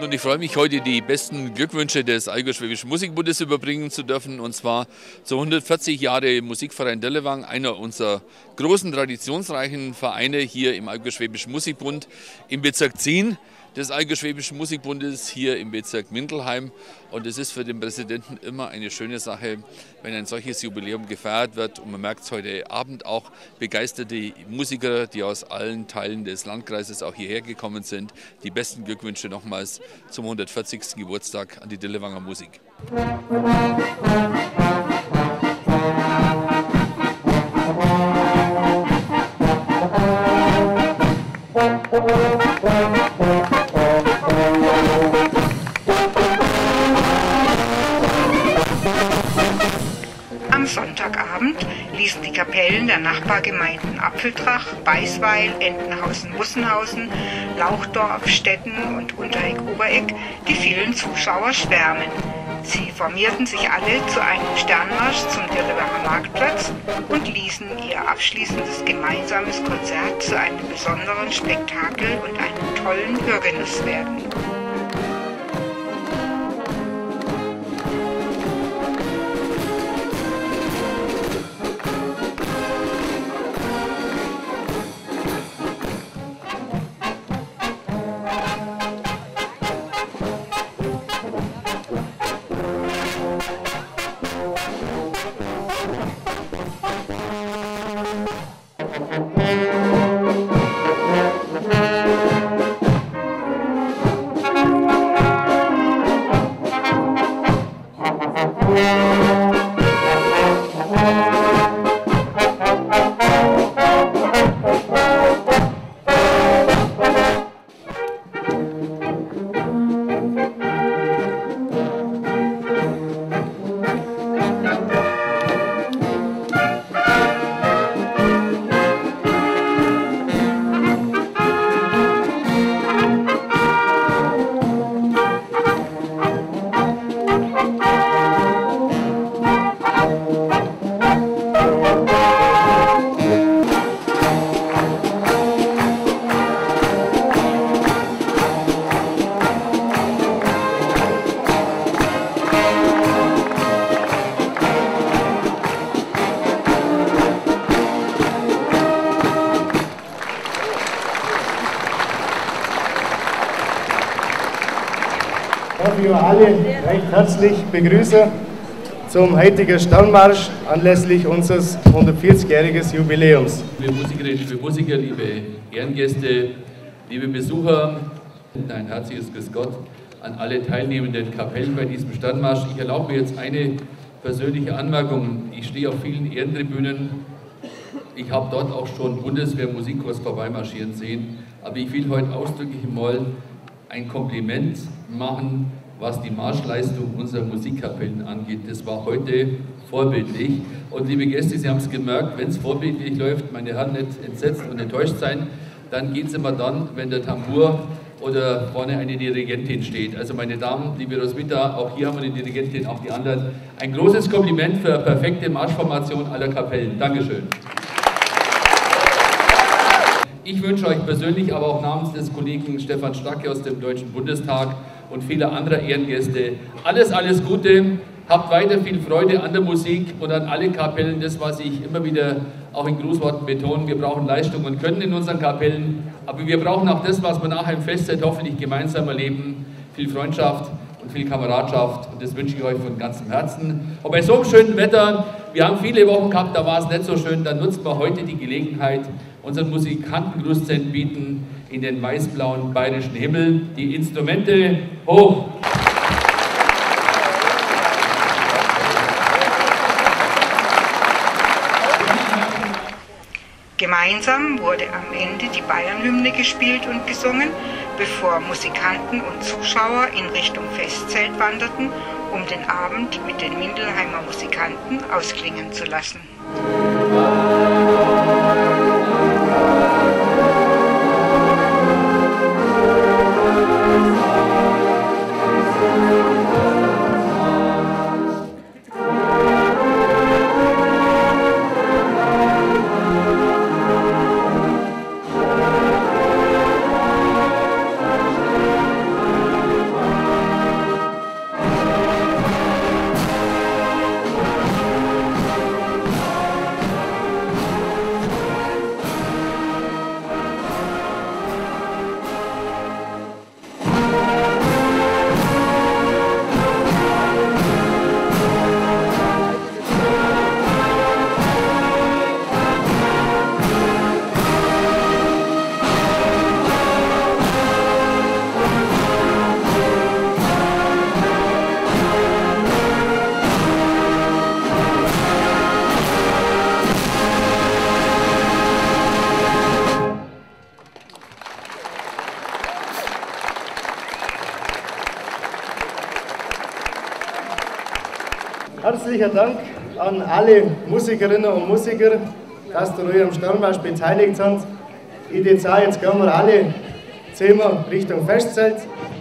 Und ich freue mich, heute die besten Glückwünsche des Allgäu-Schwäbischen Musikbundes überbringen zu dürfen. Und zwar zu 140 Jahre Musikverein Dellewang, einer unserer großen, traditionsreichen Vereine hier im Allgäu-Schwäbischen Musikbund im Bezirk Zien des Allgäu-Schwäbischen Musikbundes hier im Bezirk Mindelheim. Und es ist für den Präsidenten immer eine schöne Sache, wenn ein solches Jubiläum gefeiert wird. Und man merkt es heute Abend auch, begeisterte Musiker, die aus allen Teilen des Landkreises auch hierher gekommen sind. Die besten Glückwünsche nochmals zum 140. Geburtstag an die Dellewanger Musik. Am Sonntagabend ließen die Kapellen der Nachbargemeinden Apfeltrach, Beisweil, Entenhausen, Mussenhausen, Lauchdorf, Stetten und Untereck-Obereck die vielen Zuschauer schwärmen. Sie formierten sich alle zu einem Sternmarsch zum Dellewanger Marktplatz und ließen ihr abschließendes gemeinsames Konzert zu einem besonderen Spektakel und einem tollen Hörgenuss werden. Ich darf Sie alle recht herzlich begrüßen zum heutigen Sternmarsch anlässlich unseres 140-jährigen Jubiläums. Liebe Musikerinnen, liebe Musiker, liebe Ehrengäste, liebe Besucher, ein herzliches Grüß Gott an alle teilnehmenden Kapellen bei diesem Sternmarsch. Ich erlaube mir jetzt eine persönliche Anmerkung. Ich stehe auf vielen Ehrentribünen. Ich habe dort auch schon Bundeswehr-Musikkurs vorbeimarschieren sehen. Aber ich will heute ausdrücklich mal ein Kompliment machen, was die Marschleistung unserer Musikkapellen angeht. Das war heute vorbildlich. Und liebe Gäste, Sie haben es gemerkt, wenn es vorbildlich läuft, meine Herren, nicht entsetzt und enttäuscht sein, dann geht es immer dann, wenn der Tambour oder vorne eine Dirigentin steht. Also meine Damen, liebe Roswitha, auch hier haben wir eine Dirigentin, auch die anderen. Ein großes Kompliment für perfekte Marschformation aller Kapellen. Dankeschön. Ich wünsche euch persönlich, aber auch namens des Kollegen Stefan Stacke aus dem Deutschen Bundestag und vieler anderer Ehrengäste alles Gute. Habt weiter viel Freude an der Musik und an alle Kapellen. Das, was ich immer wieder auch in Grußworten betone. Wir brauchen Leistung und Können in unseren Kapellen, aber wir brauchen auch das, was wir nachher im Festzeit hoffentlich gemeinsam erleben. Viel Freundschaft und viel Kameradschaft, und das wünsche ich euch von ganzem Herzen. Und bei so einem schönen Wetter, wir haben viele Wochen gehabt, da war es nicht so schön, dann nutzen wir heute die Gelegenheit, unseren Musikantengruß zu entbieten in den weißblauen bayerischen Himmel. Die Instrumente hoch! Gemeinsam wurde am Ende die Bayernhymne gespielt und gesungen, bevor Musikanten und Zuschauer in Richtung Festzelt wanderten, um den Abend mit den Mindelheimer Musikanten ausklingen zu lassen. Herzlichen Dank an alle Musikerinnen und Musiker, dass ihr euch am Sternmarsch beteiligt habt. Ich würde sagen, jetzt gehen wir alle zusammen Richtung Festzelt.